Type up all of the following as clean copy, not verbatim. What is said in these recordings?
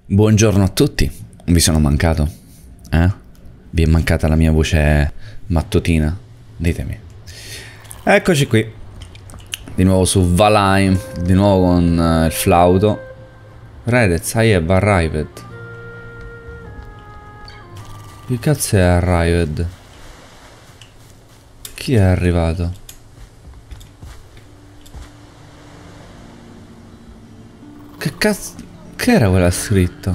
Buongiorno a tutti, vi sono mancato? Eh? Vi è mancata la mia voce mattutina? Ditemi. Eccoci qui, di nuovo su Valheim, di nuovo con il flauto. Redez, I have arrived. Che cazzo è arrived? Chi è arrivato? Che cazzo... Che era quella scritta?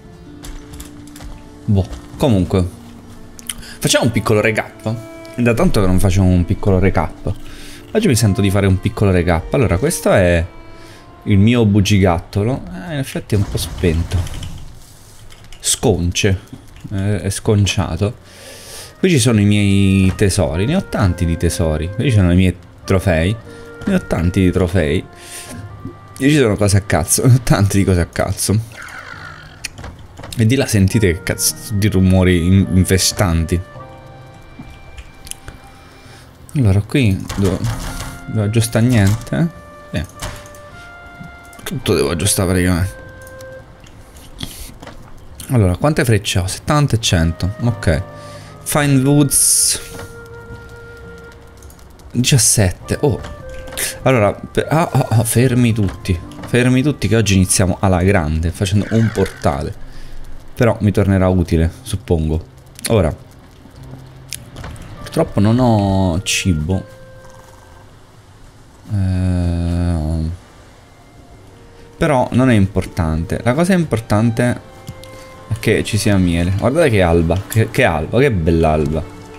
Boh, comunque facciamo un piccolo recap. Da tanto che non facciamo un piccolo recap. Oggi mi sento di fare un piccolo recap. Allora, questo è il mio bugigattolo. In effetti è un po' spento. Sconce. È sconciato. Qui ci sono i miei tesori. Ne ho tanti di tesori. Qui ci sono i miei trofei. Ne ho tanti di trofei. E ci sono cose a cazzo. Ne ho tanti di cose a cazzo. E di là sentite che cazzo di rumori infestanti. Allora qui devo aggiustare niente. Tutto devo aggiustare praticamente. Allora, quante frecce ho? 70 e 100. Ok. Find woods 17. Oh. Allora, fermi tutti. Fermi tutti che oggi iniziamo alla grande, facendo un portale. Però mi tornerà utile, suppongo. Ora, purtroppo non ho cibo. Però non è importante. La cosa importante è che ci sia miele. Guardate che alba. Che alba, che bella alba.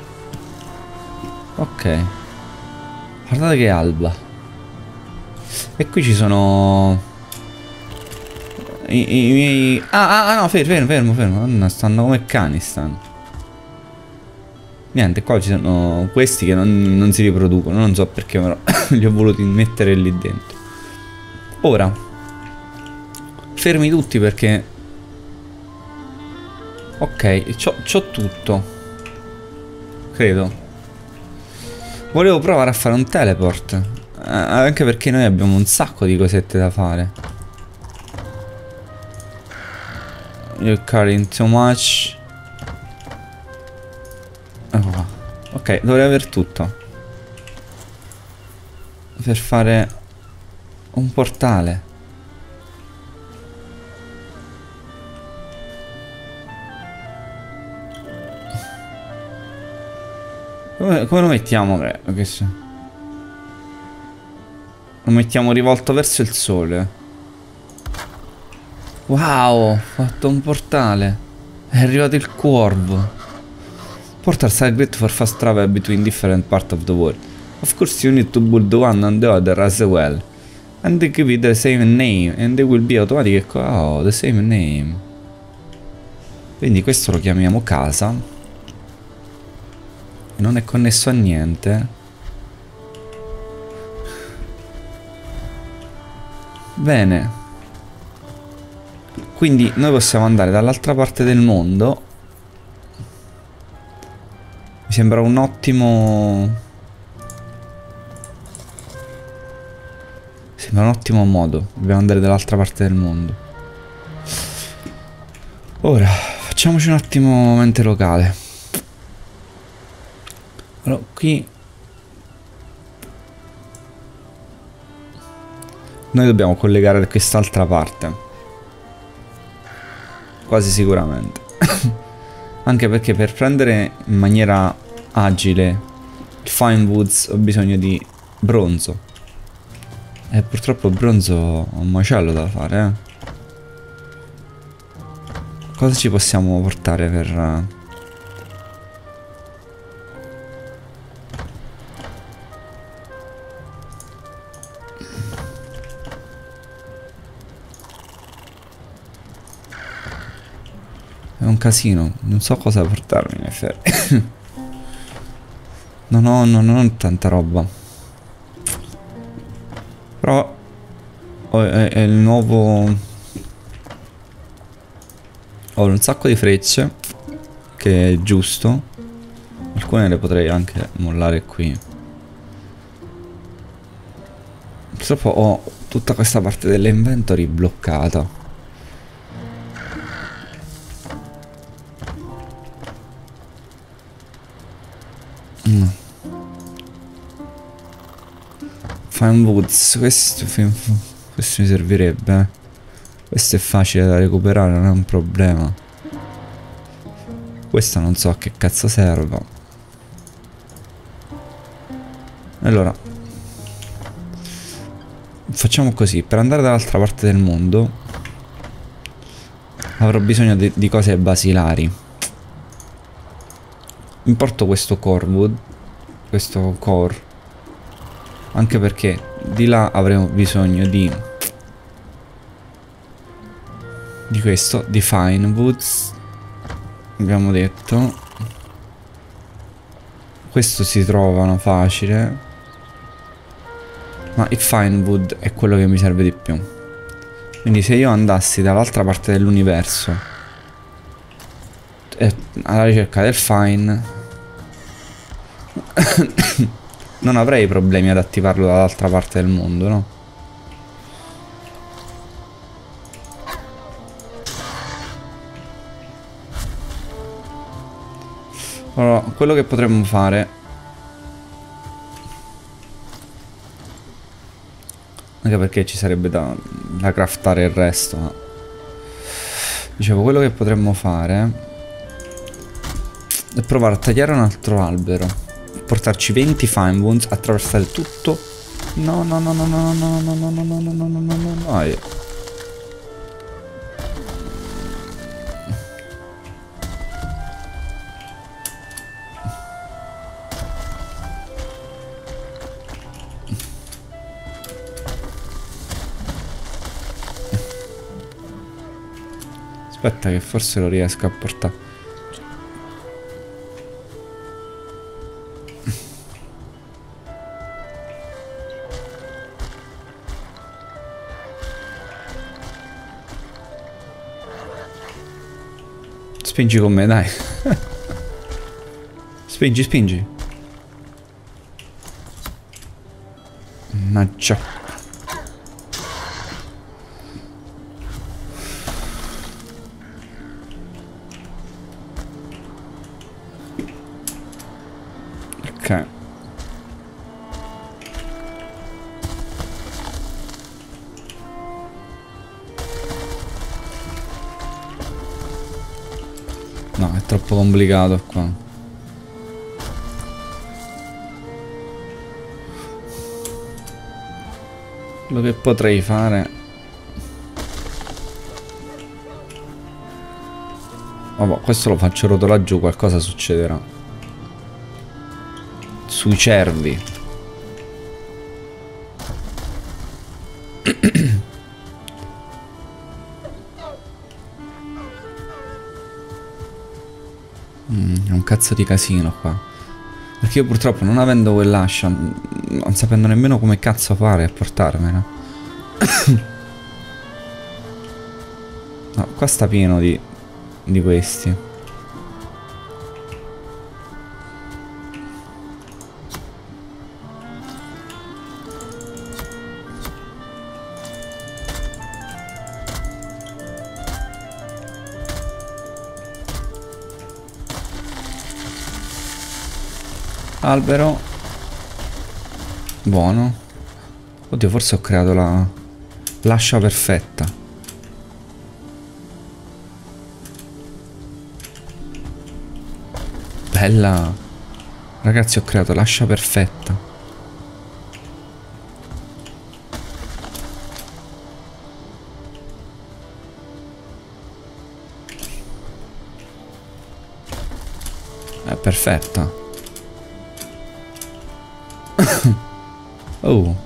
Ok. Guardate che alba. E qui ci sono i miei... no, fermo. Stanno come cani, stanno. Niente, qua ci sono questi che non si riproducono. Non so perché, però li ho voluti mettere lì dentro. Ora, fermi tutti perché... Ok, c'ho tutto. Credo. Volevo provare a fare un teleport. Anche perché noi abbiamo un sacco di cosette da fare. You're carrying too much. Ecco qua. Ok, dovrei aver tutto per fare un portale. Come lo mettiamo? Lo mettiamo rivolto verso il sole. Wow, ho fatto un portale. È arrivato il corvo. Portals are great for fast travel between different parts of the world. Of course you need to build one and the other as well. And they give it the same name. And they will be automatic. Oh, the same name. Quindi questo lo chiamiamo casa. Non è connesso a niente. Bene. Quindi noi possiamo andare dall'altra parte del mondo. Mi sembra un ottimo... Sembra un ottimo modo. Dobbiamo andare dall'altra parte del mondo. Ora, facciamoci un attimo mente locale. Allora, qui... Noi dobbiamo collegare quest'altra parte. Quasi sicuramente. Anche perché per prendere in maniera agile il Fine Woods ho bisogno di bronzo. E purtroppo il bronzo ho un macello da fare, Cosa ci possiamo portare per... È un casino, non so cosa portarmi in effetti. non ho tanta roba. Però è il nuovo... Ho un sacco di frecce, che è giusto. Alcune le potrei anche mollare qui. Purtroppo ho tutta questa parte dell'inventory bloccata. Mm. Fine Woods, questo mi servirebbe. Questo è facile da recuperare, non è un problema. Questa non so a che cazzo serva. Allora, facciamo così, per andare dall'altra parte del mondo avrò bisogno di cose basilari. Importo questo Corewood, questo core, anche perché di là avremo bisogno di questo, di Fine Woods, abbiamo detto. Questo si trovano facile, ma il Fine Wood è quello che mi serve di più. Quindi se io andassi dall'altra parte dell'universo alla ricerca del Fine non avrei problemi ad attivarlo dall'altra parte del mondo, no? Allora, quello che potremmo fare, anche perché ci sarebbe da craftare il resto, ma dicevo, quello che potremmo fare è provare a tagliare un altro albero, portarci 20 Fine Wounds, attraversare tutto. No, no, no, no, no, no, no, no, no, no, no, no, no, no, no, no. Aspetta che forse lo riesco a portare. Spingi con me, dai. Spingi, spingi. Mannaggia. Ok. No, è troppo complicato qua. Quello che potrei fare... Vabbè, questo lo faccio rotolare giù, qualcosa succederà. Sui cervi. È un cazzo di casino qua. Perché io purtroppo, non avendo quell'ascia, non sapendo nemmeno come cazzo fare a portarmela. No, qua sta pieno di questi. Albero. Buono. Oddio, forse ho creato l'ascia perfetta. Bella. Ragazzi, ho creato l'ascia perfetta. È perfetta. Oh.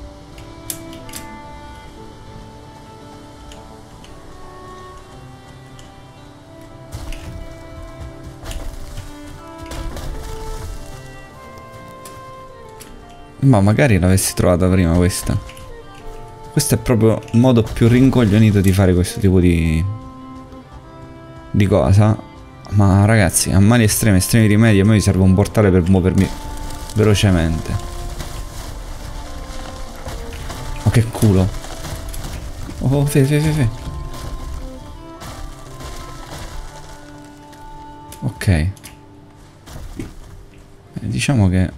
Ma magari l'avessi trovata prima questa. Questo è proprio il modo più rincoglionito di fare questo tipo di cosa. Ma ragazzi, a mali estremi, estremi rimedi, a me mi serve un portale per muovermi velocemente. Oh, che culo. Oh, fe. diciamo che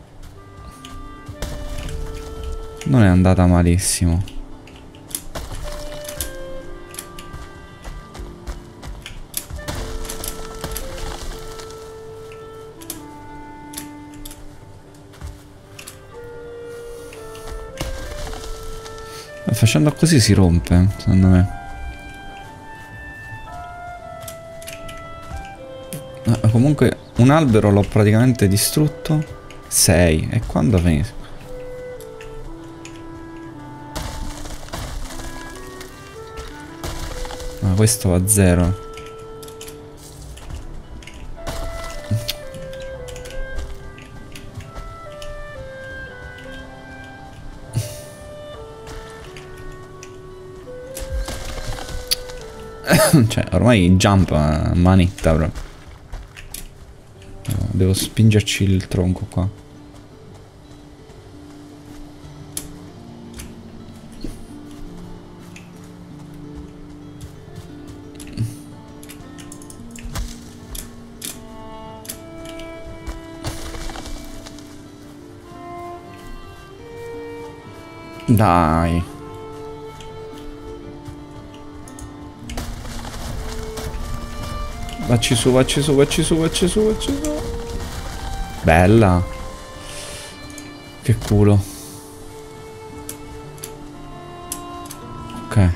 non è andata malissimo. Facendo così si rompe, secondo me. Comunque un albero l'ho praticamente distrutto. 6. E quando finisco? Ma questo va a 0. Cioè, ormai jump a manetta proprio. No, devo spingerci il tronco qua. Dai. Vacci su, vacci su, vacci su, vacci su, vacci su. Bella. Che culo. Ok.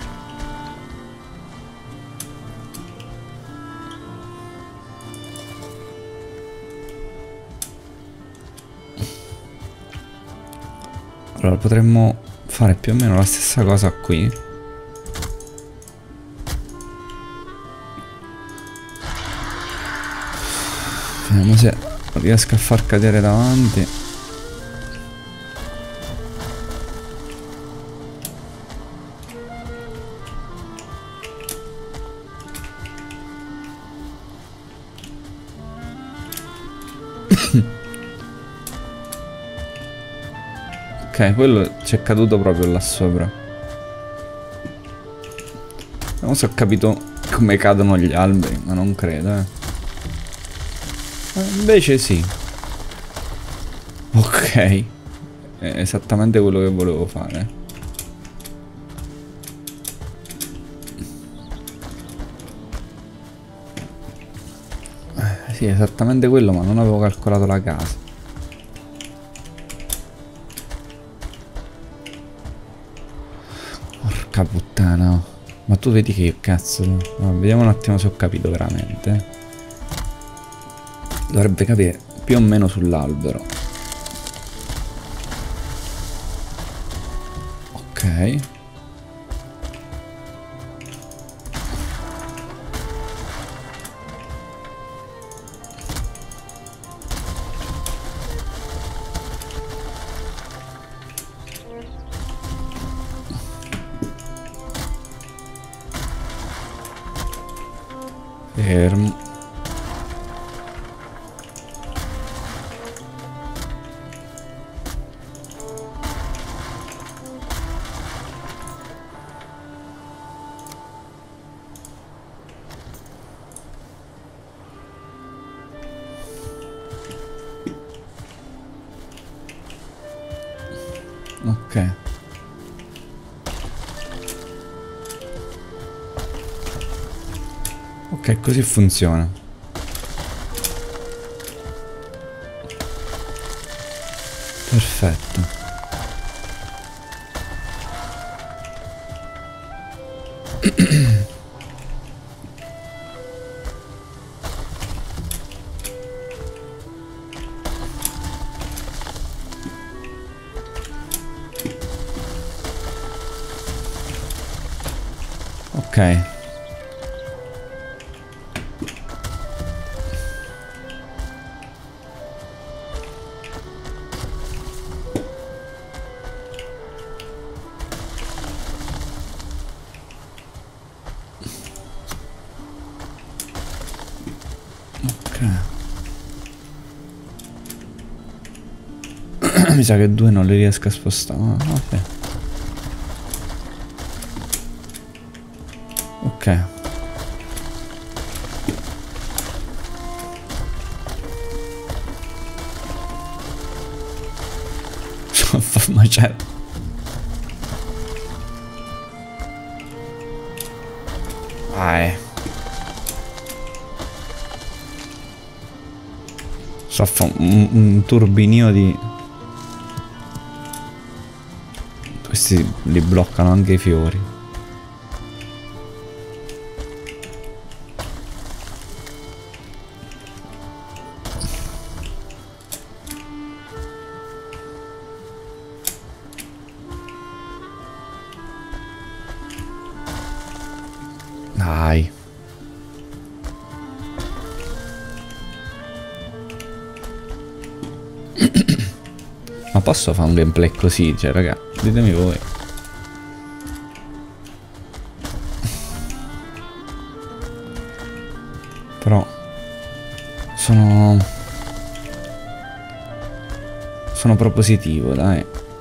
Allora potremmo fare più o meno la stessa cosa qui. Vediamo se riesco a far cadere davanti. Ok, quello ci è caduto proprio là sopra. Non so se ho capito come cadono gli alberi, ma non credo, Invece sì. Ok. È esattamente quello che volevo fare. Sì, esattamente quello, ma non avevo calcolato la casa. Porca puttana. Ma tu vedi che cazzo. No, vediamo un attimo se ho capito veramente. Dovrebbe capire più o meno sull'albero. Ok. Fermo. Ok. Ok, così funziona. Perfetto. Ok. Mi sa che 2 non li riesco a spostare. Ok. Ok. macello. Vai. So fa un turbinio di... Questi li bloccano anche i fiori. Dai. Ma posso fare un gameplay così? Cioè, raga, ditemi voi. Però sono propositivo, dai.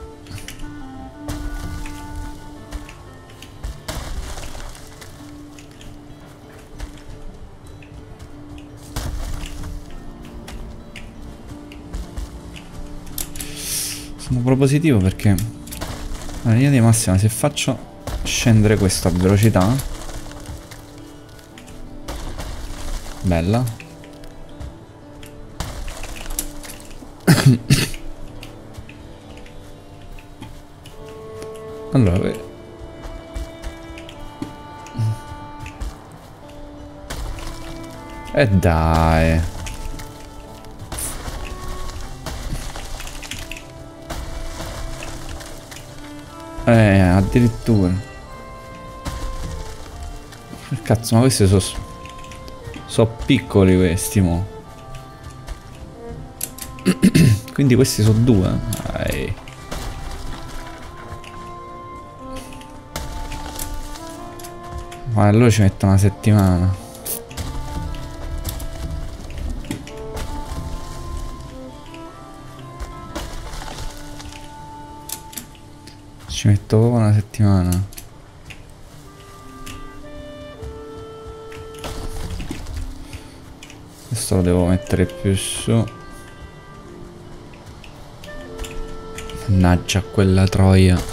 Sono propositivo perché la linea di massima, se faccio scendere questo a velocità, bella. Allora, dai. Addirittura. Cazzo, ma questi sono piccoli questi, mo. Quindi questi sono due. Dai. Ma allora ci metto una settimana. Ci metto proprio una settimana. Questo lo devo mettere più su. Mannaggia quella troia.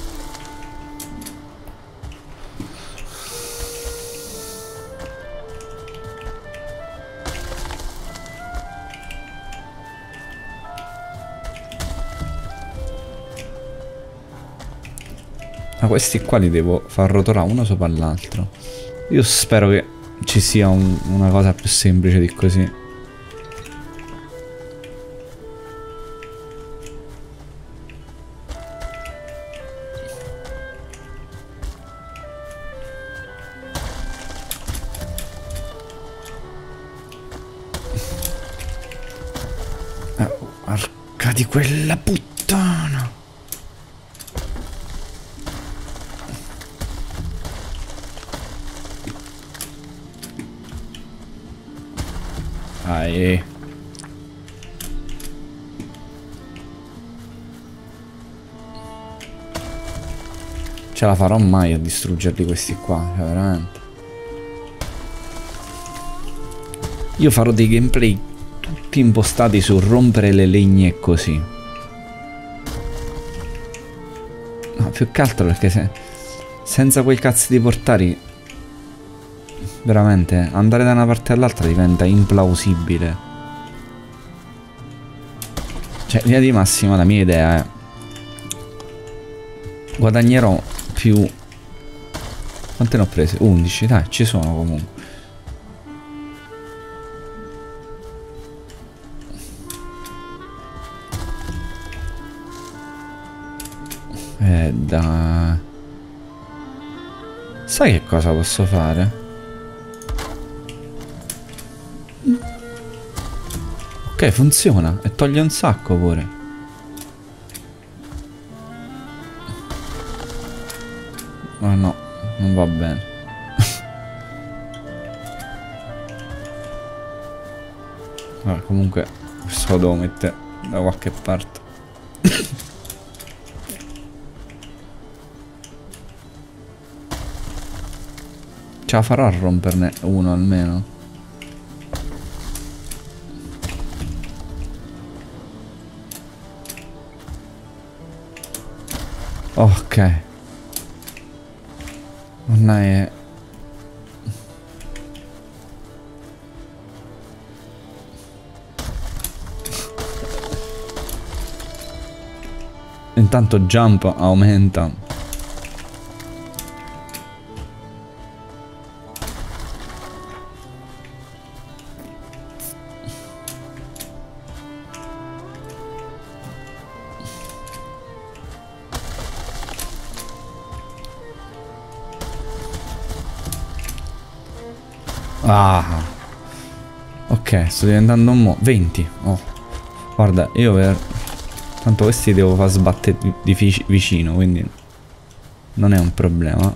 Ma questi qua li devo far rotolare uno sopra l'altro. Io spero che ci sia una cosa più semplice di così. Porca di quella puttana. Dai. Ce la farò mai a distruggerli questi qua, cioè veramente. Io farò dei gameplay tutti impostati su rompere le legne così. No, più che altro perché senza quei cazzo di portali, veramente, andare da una parte all'altra diventa implausibile. Cioè, linea di massima, la mia idea è: guadagnerò più... Quante ne ho prese? 11, dai, ci sono comunque. Dai. Sai che cosa posso fare? Ok, funziona e toglie un sacco pure. Ma no, non va bene. Vabbè, comunque questo lo devo mettere da qualche parte. Ce la farò a romperne uno almeno. Ok. Ormai è... Intanto jump aumenta. Ah. Ok, sto diventando un 20. Oh. Guarda, io per... Tanto questi devo far sbattere di vicino, quindi non è un problema.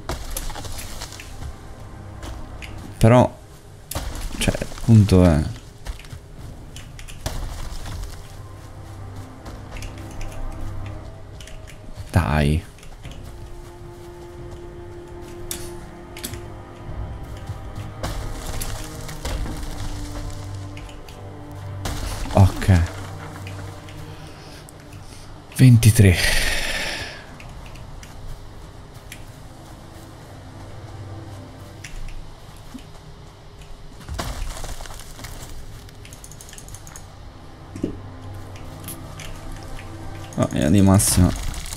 Però, cioè, il punto è... Dai. Ok. 23. Oh, di massima.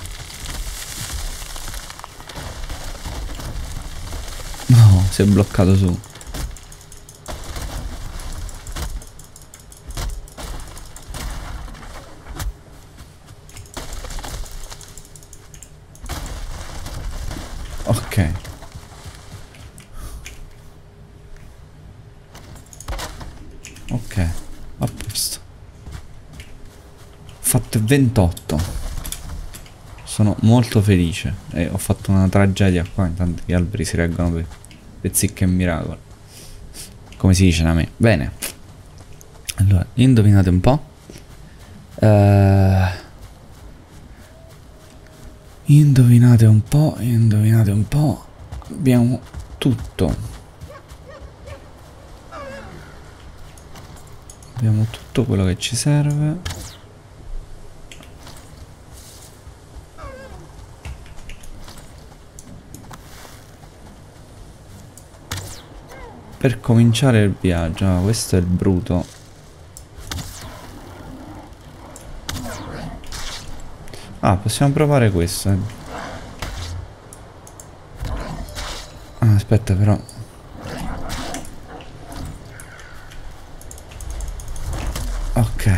No, si è bloccato su. Ok. Ok, a posto. Ho fatto 28. Sono molto felice. E ho fatto una tragedia qua. Intanto gli alberi si reggono per pezzichi e miracoli. Come si dice da me. Bene. Allora, indovinate un po'. Indovinate un po'. Indovinate un po'. Abbiamo tutto. Abbiamo tutto quello che ci serve. Per cominciare il viaggio. Ah, questo è il bruto. Ah, possiamo provare questo. Ah, aspetta però. Ok.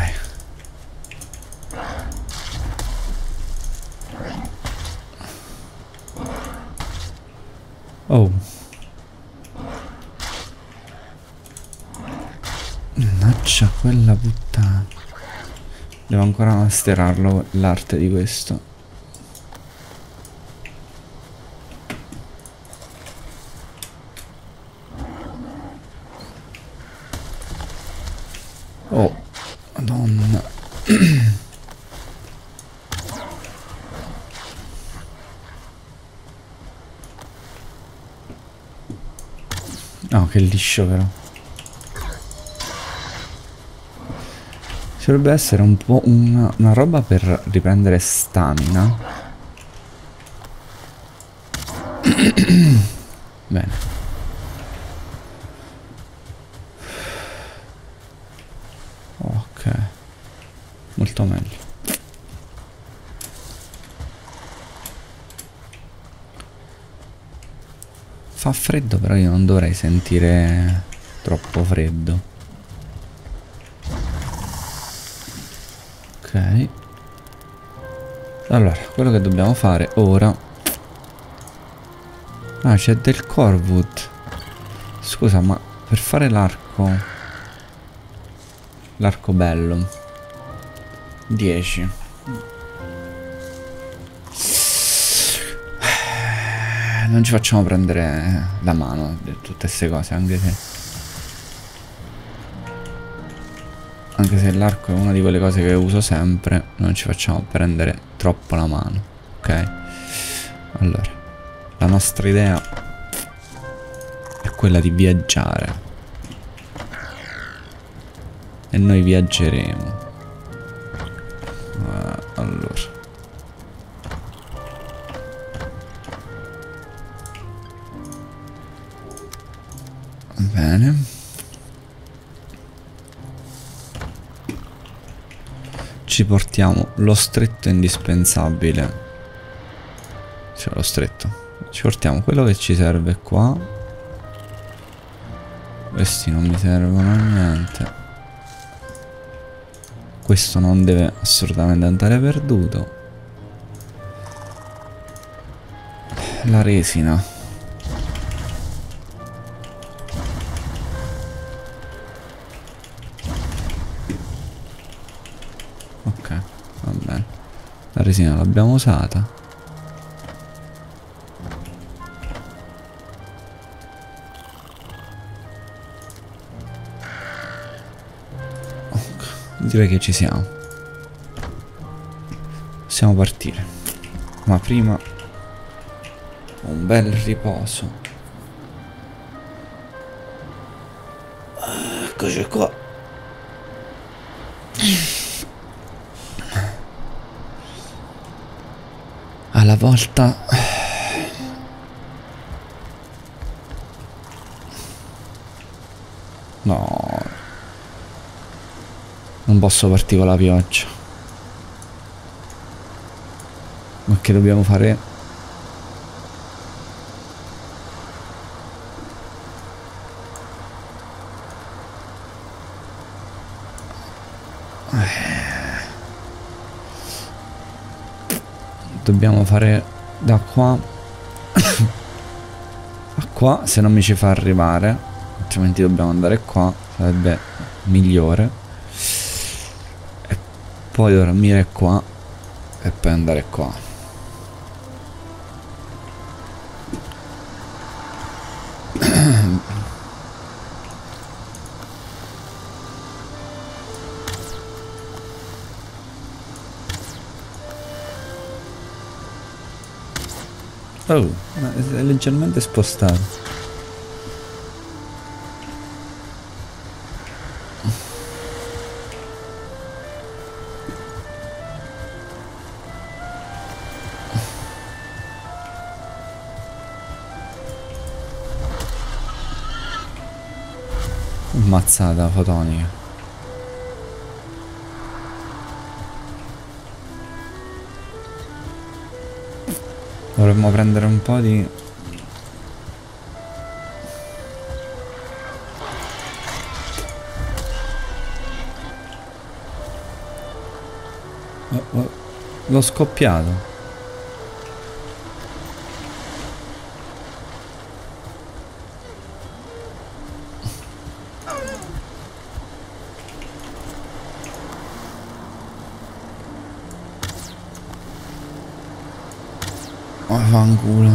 Oh. Mannaggia quella puttana. Devo ancora masterarlo l'arte di questo. Oh, madonna. No, che liscio però. Ci dovrebbe essere un po' una roba per riprendere stamina. Bene. Ok. Molto meglio. Fa freddo, però io non dovrei sentire troppo freddo. Ok. Allora, quello che dobbiamo fare ora... Ah, c'è del Corwood. Scusa, ma per fare l'arco... L'arco bello. 10. Non ci facciamo prendere la mano di tutte queste cose, anche se l'arco è una di quelle cose che uso sempre, non ci facciamo prendere troppo la mano. Ok? Allora, la nostra idea è quella di viaggiare. E noi viaggeremo. Allora. Bene. Ci portiamo lo stretto indispensabile. Cioè lo stretto. Ci portiamo quello che ci serve qua. Questi non mi servono a niente. Questo non deve assolutamente andare perduto. La resina. Ok, va bene. La resina l'abbiamo usata. Ok, direi che ci siamo. Possiamo partire. Ma prima un bel riposo. Eccoci qua. Alla volta. No. Non posso partire con la pioggia. Ma che dobbiamo fare? Dobbiamo fare da qua a qua, se non mi ci fa arrivare, altrimenti dobbiamo andare qua, sarebbe migliore, e poi dormire qua e poi andare qua. Oh, ma è leggermente spostato. Ammazzata fotonica. Dovremmo prendere un po' di... L'ho scoppiato. Oh, fanculo.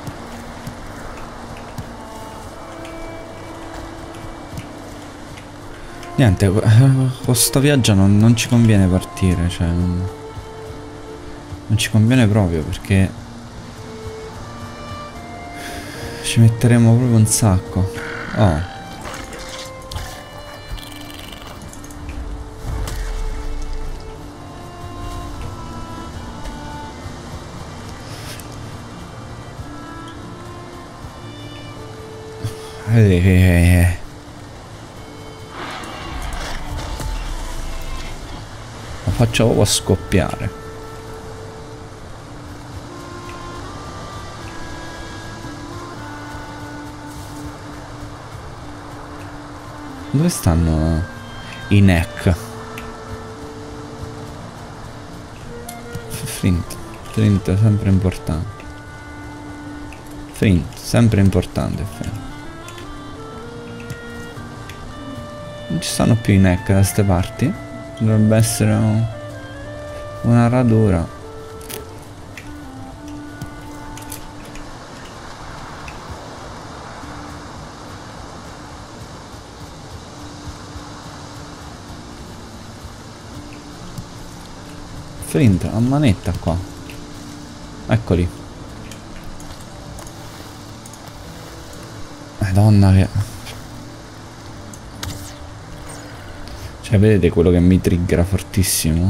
Niente, con sto viaggio non ci conviene partire, cioè non ci conviene proprio perché ci metteremo proprio un sacco. Oh. Lo faccio proprio scoppiare. Dove stanno i neck? Flint è sempre importante. Flint, sempre importante. Flint. Non ci stanno più i neck da ste parti. Dovrebbe essere una radura. Flint, a manetta qua. Eccoli. Madonna che... Cioè, vedete quello che mi triggera fortissimo?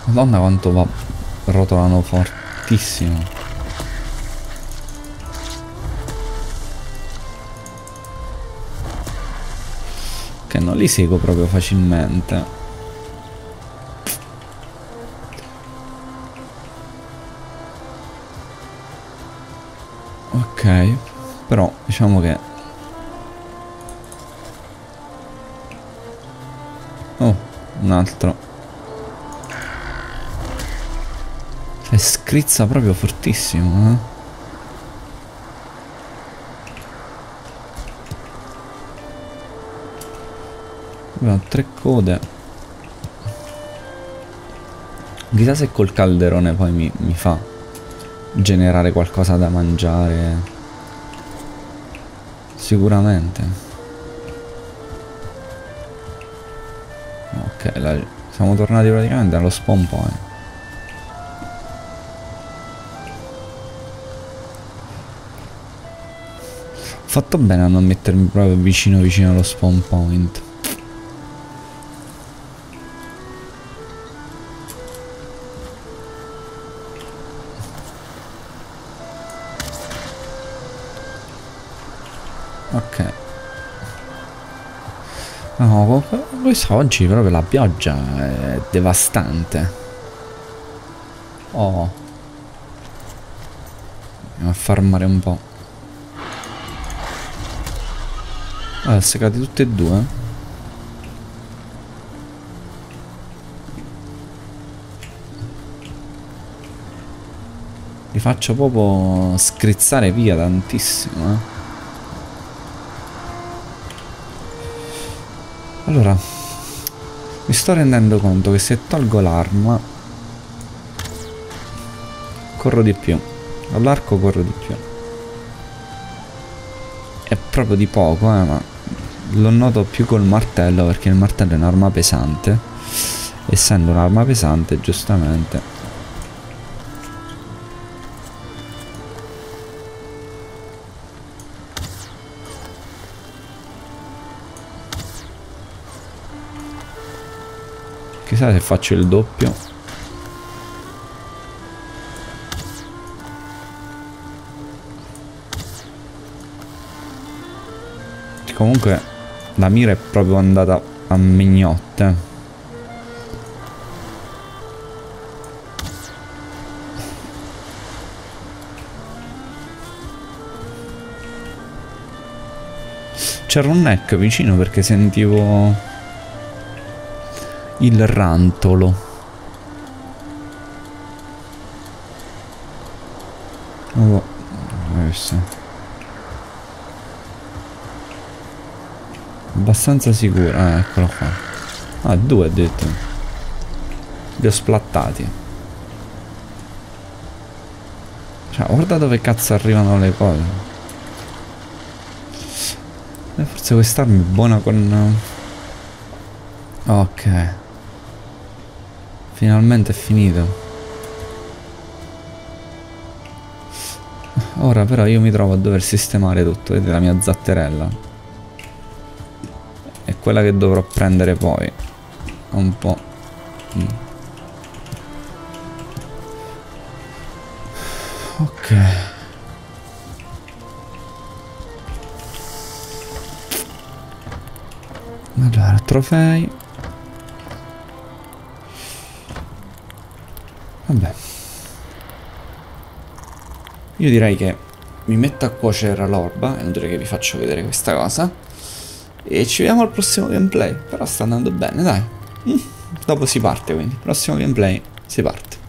Madonna quanto va, rotolano fortissimo. Che non li seguo proprio facilmente. Ok, però diciamo che... Oh, un altro. Cioè scrizza proprio fortissimo, eh. Abbiamo 3 code. Chissà se col calderone poi mi fa generare qualcosa da mangiare. Sicuramente. Ok, siamo tornati praticamente allo spawn point. Ho fatto bene a non mettermi proprio vicino allo spawn point. Ok. No, oggi proprio la pioggia è devastante. Oh. Andiamo a farmare un po'. Ah, seccati tutti e due. Li faccio proprio scrizzare via tantissimo, eh. Allora, mi sto rendendo conto che se tolgo l'arma corro di più. All'arco corro di più. È proprio di poco, ma lo noto più col martello, perché il martello è un'arma pesante. Essendo un'arma pesante, giustamente. Chissà se faccio il doppio. Comunque la mira è proprio andata a mignotte. C'era un neck vicino perché sentivo il rantolo. Oh, abbastanza sicura, eccolo qua. Ah, 2 addirittura. Li ho splattati. Cioè, guarda dove cazzo arrivano le cose. Forse quest'arma è buona con... Ok. Finalmente è finito. Ora però io mi trovo a dover sistemare tutto. Vedete la mia zatterella? È quella che dovrò prendere poi. Un po'. Ok. Allora, trofei. Vabbè. Io direi che mi metto a cuocere l'orba. È inutile che vi faccio vedere questa cosa. E ci vediamo al prossimo gameplay. Però sta andando bene, dai. Dopo si parte, quindi. Prossimo gameplay, si parte.